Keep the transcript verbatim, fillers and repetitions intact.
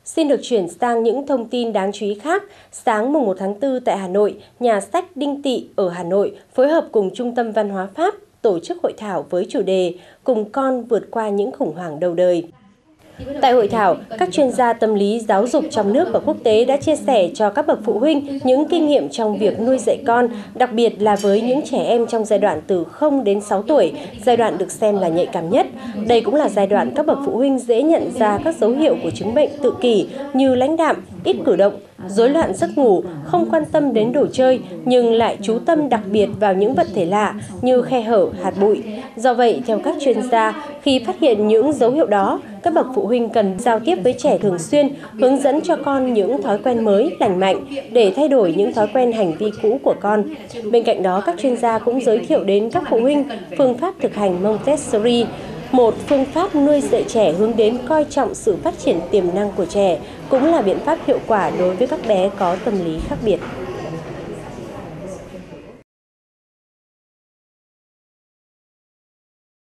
Xin được chuyển sang những thông tin đáng chú ý khác. Sáng mùng một tháng tư tại Hà Nội, Nhà sách Đinh Tị ở Hà Nội phối hợp cùng Trung tâm Văn hóa Pháp tổ chức hội thảo với chủ đề Cùng con vượt qua những khủng hoảng đầu đời. Tại hội thảo, các chuyên gia tâm lý giáo dục trong nước và quốc tế đã chia sẻ cho các bậc phụ huynh những kinh nghiệm trong việc nuôi dạy con, đặc biệt là với những trẻ em trong giai đoạn từ không đến sáu tuổi, giai đoạn được xem là nhạy cảm nhất. Đây cũng là giai đoạn các bậc phụ huynh dễ nhận ra các dấu hiệu của chứng bệnh tự kỷ như lãnh đạm, ít cử động, rối loạn giấc ngủ, không quan tâm đến đồ chơi nhưng lại chú tâm đặc biệt vào những vật thể lạ như khe hở, hạt bụi. Do vậy, theo các chuyên gia, khi phát hiện những dấu hiệu đó, các bậc phụ huynh cần giao tiếp với trẻ thường xuyên, hướng dẫn cho con những thói quen mới, lành mạnh để thay đổi những thói quen hành vi cũ của con. Bên cạnh đó, các chuyên gia cũng giới thiệu đến các phụ huynh phương pháp thực hành Montessori, một phương pháp nuôi dạy trẻ hướng đến coi trọng sự phát triển tiềm năng của trẻ, cũng là biện pháp hiệu quả đối với các bé có tâm lý khác biệt.